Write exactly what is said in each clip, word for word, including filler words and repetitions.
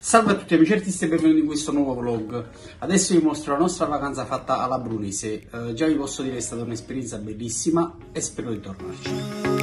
Salve a tutti amici artisti e benvenuti in questo nuovo vlog. Adesso vi mostro la nostra vacanza fatta alla Brunese. Eh, già vi posso dire che è stata un'esperienza bellissima e spero di tornarci.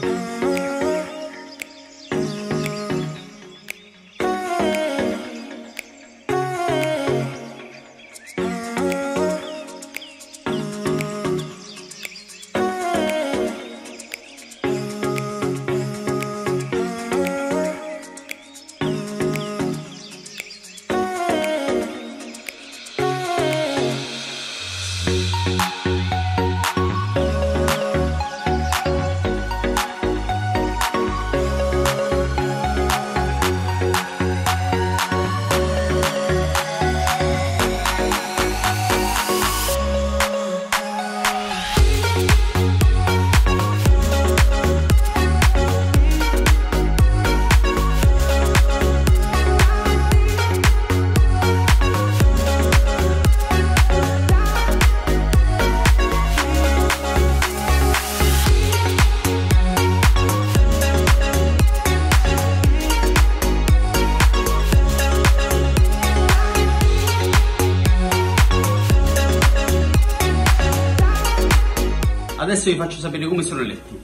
Adesso vi faccio sapere come sono i letti.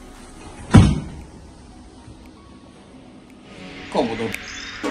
Comodo.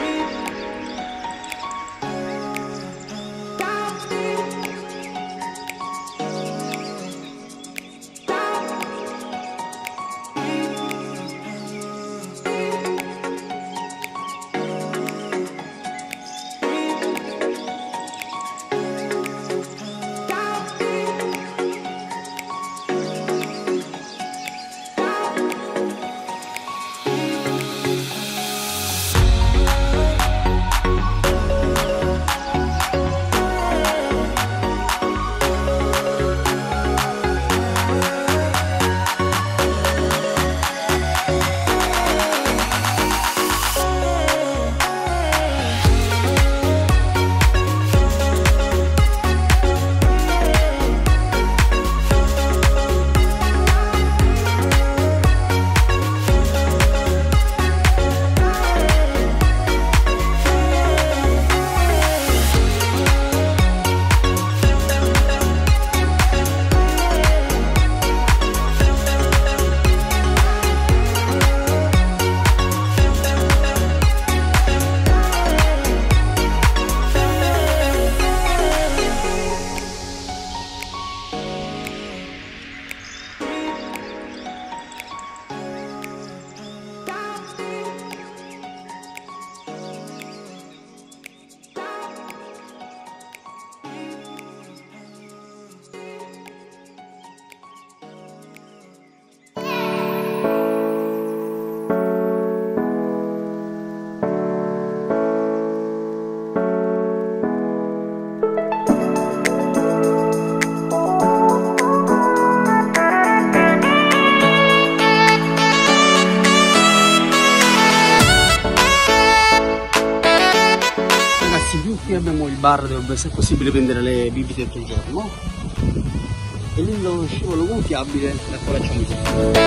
Qui abbiamo il bar dove se è possibile prendere le bibite tutto il giorno e lì lo scivolo gonfiabile da cui facciamo i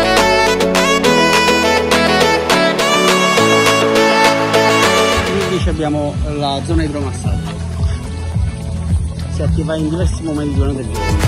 qui invece abbiamo la zona idromassaggio, si attiva in diversi momenti durante il giorno.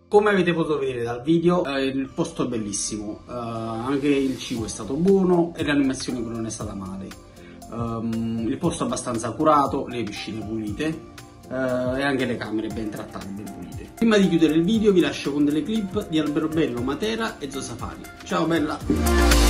Come avete potuto vedere dal video, eh, il posto è bellissimo, eh, anche il cibo è stato buono e l'animazione non è stata male. Um, il posto è abbastanza curato, le piscine pulite eh, e anche le camere ben trattate, ben pulite. Prima di chiudere il video vi lascio con delle clip di Alberobello, Matera e Zoo Safari. Ciao bella!